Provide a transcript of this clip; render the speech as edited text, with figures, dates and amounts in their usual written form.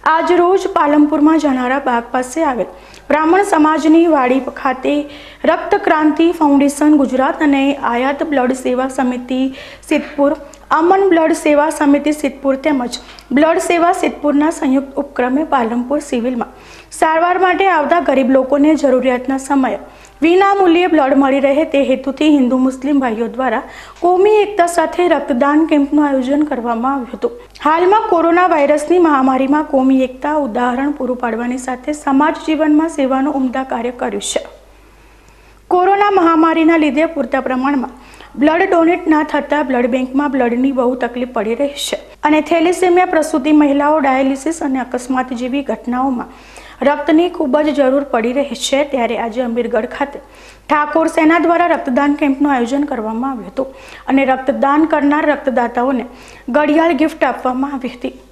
આજ રોજ પાલનપુરમાં જનારા બાગ પાસે આવેલ બ્રાહ્મણ સમાજની વાડી ખાતે રક્ત ક્રાંતિ ફાઉન્ડેશન ગુજરાત અને આયાત બ્લડ સેવા સમિતિ સિદ્ધપુર, અમન બ્લડ સેવા સમિતિ સિદ્ધપુર તેમજ બ્લડ સેવા સિદ્ધપુરના સંયુક્ત ઉપક્રમે પાલનપુર સિવિલમાં સારવાર માટે આવતા ગરીબ લોકોને જરૂરિયાતના સમયે વિના મૂલ્યે બ્લડ મળી રહે તે હેતુથી હિન્દુ મુસ્લિમ ભાઈઓ દ્વારા કોમી એકતા સાથે રક્તદાન કેમ્પનું આયોજન કરવામાં આવ્યું હતું। હાલમાં કોરોના વાયરસની મહામારીમાં કોમી એકતા ઉદાહરણ પૂરું પાડવાની સાથે સમાજ જીવનમાં સેવાનું ઉમદા કાર્ય કર્યું છે। કોરોના મહામારીના લીધે પૂરતા પ્રમાણમાં બ્લડ ડોનેટ ના થતા બ્લડ બેંકમાં બ્લડની બહુ તકલીફ પડી રહી છે અને થેલેસેમિયા પ્રસૂતિ મહિલાઓ ડાયાલિસિસ અને અકસ્માત જેવી ઘટનાઓમાં રક્તની ખૂબ જ જરૂર પડી રહી છે। ત્યારે આજે અમીરગઢ ખાતે ઠાકોર સેના દ્વારા રક્તદાન કેમ્પનું આયોજન કરવામાં આવ્યું હતું અને રક્તદાન કરનાર રક્તદાતાઓને ઘડિયાળ ગિફ્ટ આપવામાં આવી હતી।